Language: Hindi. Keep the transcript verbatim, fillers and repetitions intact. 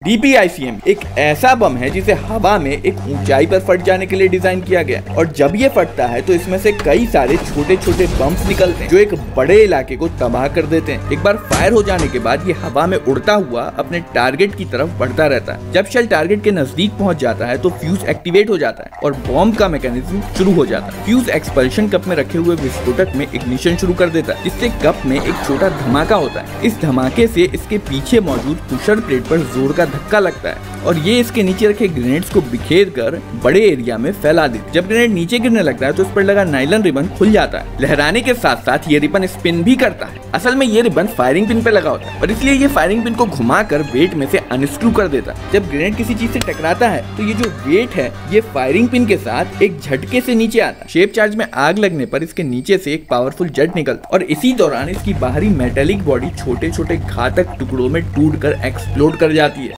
D P I C M एक ऐसा बम है जिसे हवा में एक ऊंचाई पर फट जाने के लिए डिजाइन किया गया है और जब ये फटता है तो इसमें से कई सारे छोटे छोटे बम्स निकलते हैं जो एक बड़े इलाके को तबाह कर देते हैं। एक बार फायर हो जाने के बाद ये हवा में उड़ता हुआ अपने टारगेट की तरफ बढ़ता रहता है। जब शेल टारगेट के नजदीक पहुंच जाता है तो फ्यूज एक्टिवेट हो जाता है और बॉम्ब का मैकेनिज्म शुरू हो जाता है। फ्यूज एक्सपल्शन कप में रखे हुए विस्फोटक में इग्निशन शुरू कर देता है, जिससे कप में एक छोटा धमाका होता है। इस धमाके से इसके पीछे मौजूद पुशर प्लेट पर जोर का धक्का लगता है और ये इसके नीचे रखे ग्रेनेड्स को बिखेर कर बड़े एरिया में फैला देती है। जब ग्रेनेड नीचे गिरने लगता है तो इस पर लगा नायलॉन रिबन खुल जाता है। लहराने के साथ साथ ये रिबन स्पिन भी करता है। असल में ये रिबन फायरिंग पिन पे लगा होता है और इसलिए ये फायरिंग पिन को घुमाकर वेट में से अनस्क्रू कर देता है। जब ग्रेनेड किसी चीज से टकराता है तो ये जो वेट है ये फायरिंग पिन के साथ एक झटके से नीचे आता है। शेप चार्ज में आग लगने पर इसके नीचे से एक पावरफुल जेट निकलता है और इसी दौरान इसकी बाहरी मेटेलिक बॉडी छोटे छोटे घातक टुकड़ों में टूट कर एक्सप्लोड कर जाती है।